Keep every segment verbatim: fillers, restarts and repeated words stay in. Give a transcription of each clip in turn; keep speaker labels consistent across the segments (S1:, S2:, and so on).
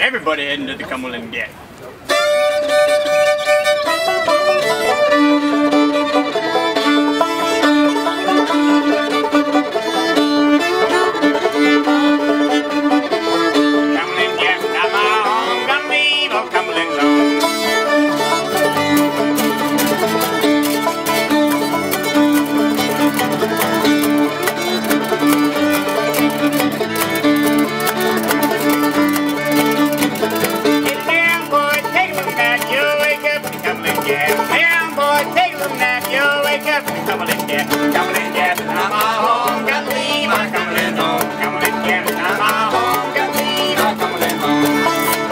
S1: Everybody heading to the Cumberland Gap. Cumberland Gap, not my home, gonna leave on Cumberland alone. Down, boy, take a little nap, you'll wake up in the Cumberland Gap. Cumberland Gap is not my home, gotta leave my Cumberland home. Cumberland Gap is not my home, gotta leave my Cumberland home.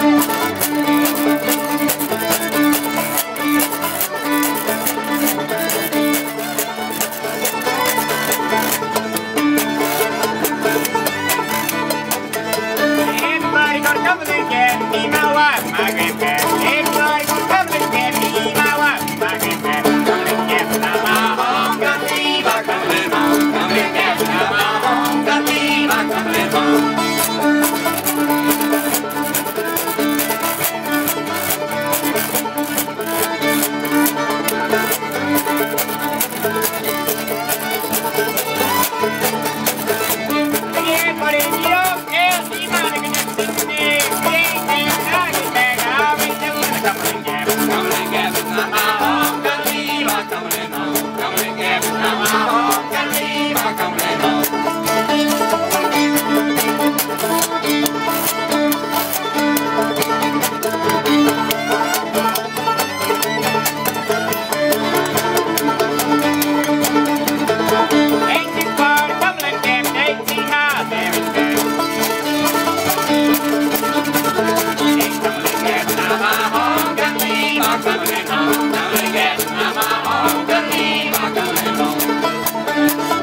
S1: Everybody go to Cumberland Gap, me, my wife, my grandpa. Everybody go to Cumberland Gap, me, my wife, my grandpa. Cumberland Gap is not my home, gotta leave my Cumberland home. Cumberland Gap is not my home, gotta leave my Cumberland home. Everybody in New York, yeah, see my nigga just sitting there. He ain't there, I get back, I'll be doing the Cumberland Gap. Cumberland Gap is not my home, gotta leave my Cumberland home. Cumberland Gap is not my home, gotta leave my Cumberland home. Ain't too far to Cumberland Gap, eighteen miles there is back. Ain't Cumberland Gap is not my home, gotta leave my Cumberland home. Cumberland Gap is not my home, gotta leave my Cumberland home.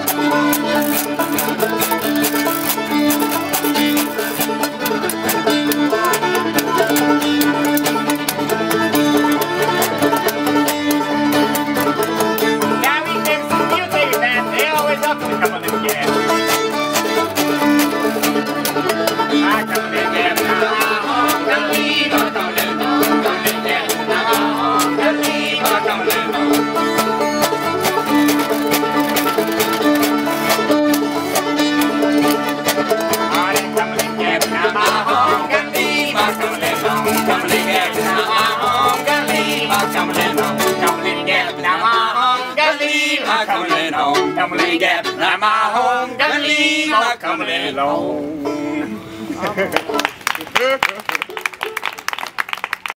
S1: Now we take some music and they always up to the Cumberland Gap. My Cumberland Gap is not my home, gotta leave my Cumberland home. Cumberland Gap is not my home, gotta leave my Cumberland home. Oh, that Cumberland Gap is not my home, gotta leave my Cumberland home. Cumberland Gap is not my home, gotta leave my Cumberland home. Cumberland Gap is not my home, gotta leave my Cumberland home. Cumberland Gap is not my home, gotta leave my Cumberland home.